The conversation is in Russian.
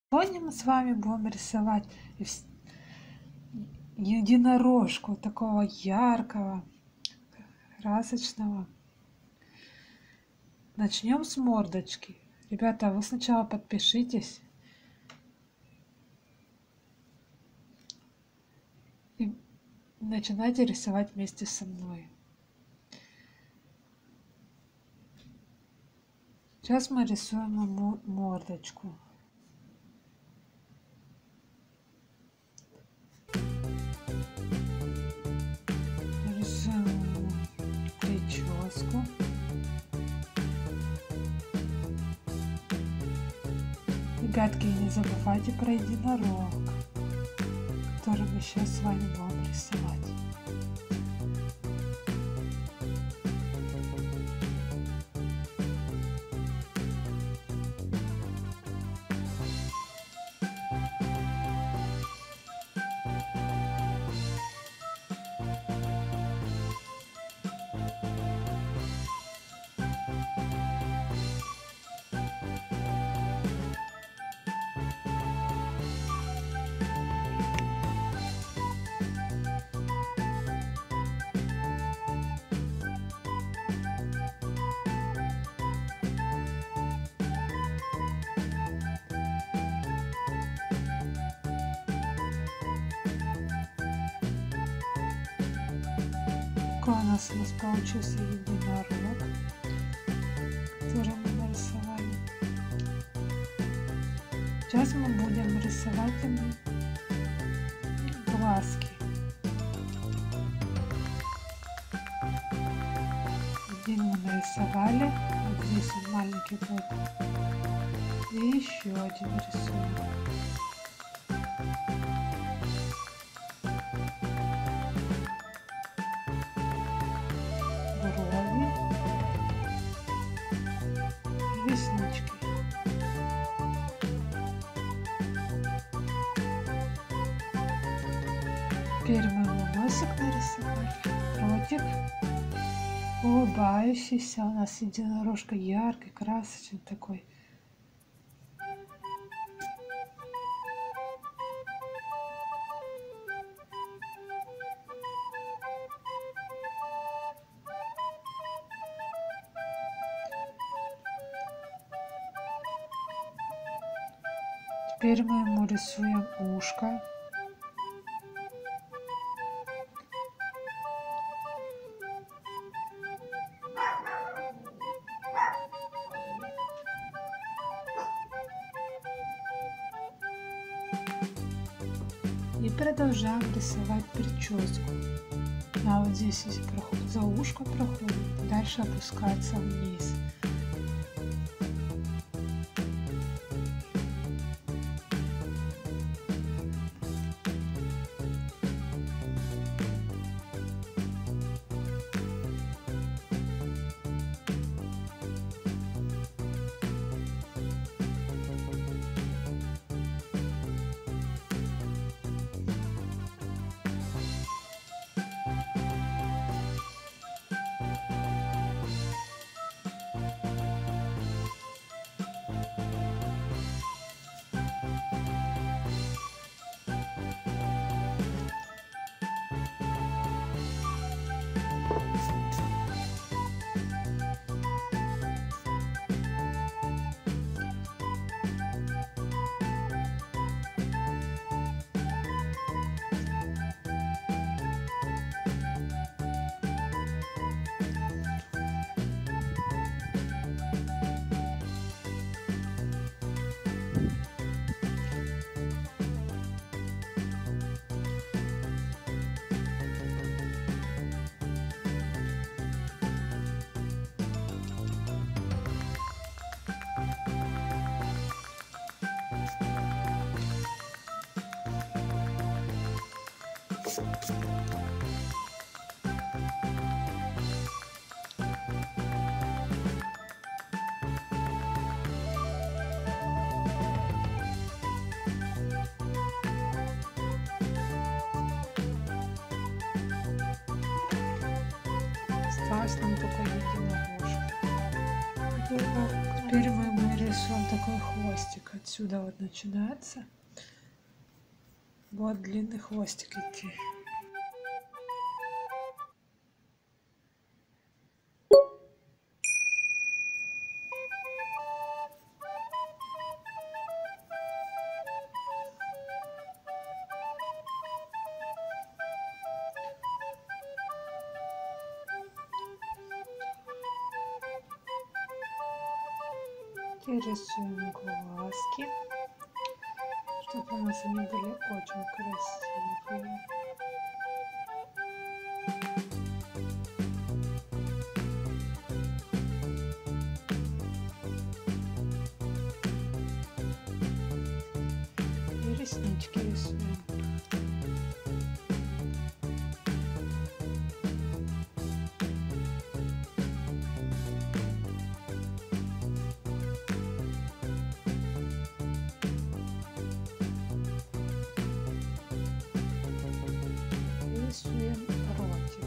Сегодня мы с вами будем рисовать единорожку такого яркого, красочного. Начнем с мордочки. Ребята, вы сначала подпишитесь и начинайте рисовать вместе со мной. Сейчас мы рисуем мордочку. Рисуем прическу. Ребятки, не забывайте про единорог, который мы сейчас с вами будем рисовать. У нас получился единорог, который мы нарисовали. Сейчас мы будем рисовать ему глазки. Один мы нарисовали, вот здесь он маленький будет, и еще один рисуем. Брови, реснички. Теперь мы ему носик нарисовали, ротик улыбающийся. У нас единорожка яркий, красочный такой. Теперь мы ему рисуем ушко. И продолжаем рисовать прическу. А вот здесь за ушко проходит, дальше опускается вниз. Осталось нам только единорожка. Теперь мы рисуем такой хвостик. Отсюда вот начинается. Вот длинный хвостик идти. И рисуем глазки, чтобы у нас они были очень красивые. И реснички рисуем. Рисуем ротик.